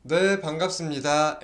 네, 반갑습니다.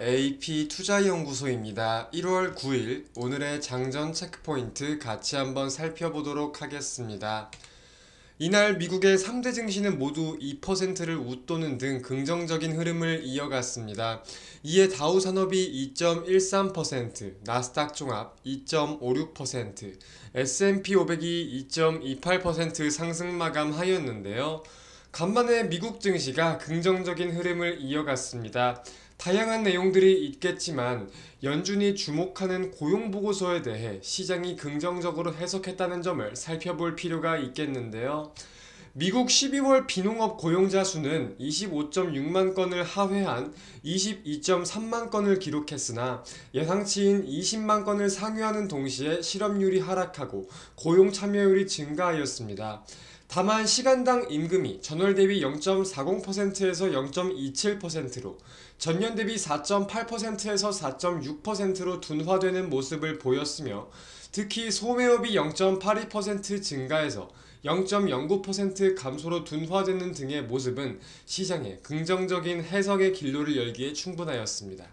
AP투자연구소입니다. 1월 9일 오늘의 장전 체크포인트 같이 한번 살펴보도록 하겠습니다. 이날 미국의 3대 증시는 모두 2%를 웃도는 등 긍정적인 흐름을 이어갔습니다. 이에 다우산업이 2.13%, 나스닥 종합 2.56%, S&P 500이 2.28% 상승 마감하였는데요. 간만에 미국 증시가 긍정적인 흐름을 이어갔습니다. 다양한 내용들이 있겠지만 연준이 주목하는 고용보고서에 대해 시장이 긍정적으로 해석했다는 점을 살펴볼 필요가 있겠는데요. 미국 12월 비농업 고용자 수는 25.6만 건을 하회한 22.3만 건을 기록했으나 예상치인 20만 건을 상회하는 동시에 실업률이 하락하고 고용 참여율이 증가하였습니다. 다만 시간당 임금이 전월 대비 0.40%에서 0.27%로 전년 대비 4.8%에서 4.6%로 둔화되는 모습을 보였으며 특히 소매업이 0.82% 증가해서 0.09% 감소로 둔화되는 등의 모습은 시장에 긍정적인 해석의 길로를 열기에 충분하였습니다.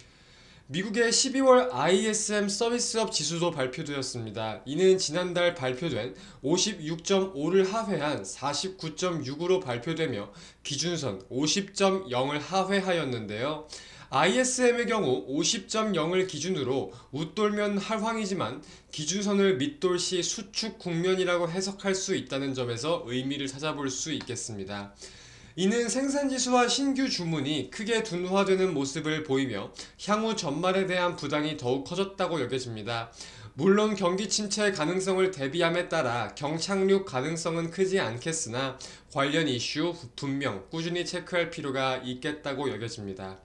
미국의 12월 ISM 서비스업 지수도 발표되었습니다. 이는 지난달 발표된 56.5를 하회한 49.6으로 발표되며 기준선 50.0을 하회하였는데요. ISM의 경우 50.0을 기준으로 웃돌면 할황이지만 기준선을 밑돌 시 수축 국면이라고 해석할 수 있다는 점에서 의미를 찾아볼 수 있겠습니다. 이는 생산지수와 신규 주문이 크게 둔화되는 모습을 보이며 향후 전말에 대한 부담이 더욱 커졌다고 여겨집니다. 물론 경기 침체 가능성을 대비함에 따라 경착륙 가능성은 크지 않겠으나 관련 이슈 분명 꾸준히 체크할 필요가 있겠다고 여겨집니다.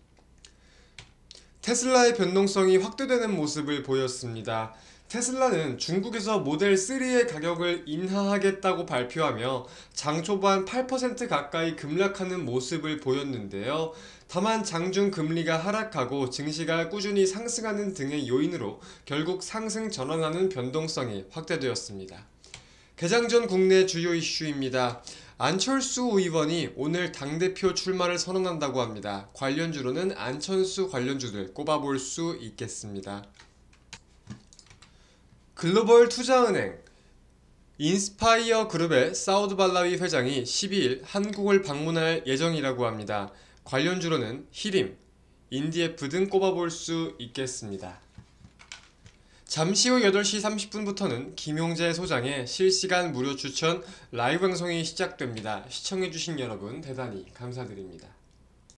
테슬라의 변동성이 확대되는 모습을 보였습니다. 테슬라는 중국에서 모델 3의 가격을 인하하겠다고 발표하며 장 초반 8% 가까이 급락하는 모습을 보였는데요. 다만 장중 금리가 하락하고 증시가 꾸준히 상승하는 등의 요인으로 결국 상승 전환하는 변동성이 확대되었습니다. 개장 전 국내 주요 이슈입니다. 안철수 의원이 오늘 당대표 출마를 선언한다고 합니다. 관련주로는 안철수 관련주들 꼽아볼 수 있겠습니다. 글로벌 투자은행 인스파이어 그룹의 사우드 발라위 회장이 12일 한국을 방문할 예정이라고 합니다. 관련주로는 히림, 인디에프 등 꼽아볼 수 있겠습니다. 잠시 후 8시 30분부터는 김용재 소장의 실시간 무료 추천 라이브 방송이 시작됩니다. 시청해주신 여러분 대단히 감사드립니다.